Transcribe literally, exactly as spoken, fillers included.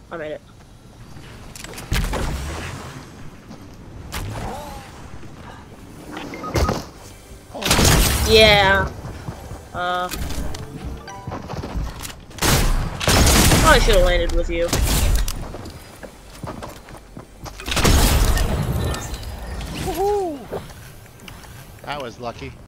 I made it. Yeah. Uh. Probably should have landed with you. Woohoo! That was lucky.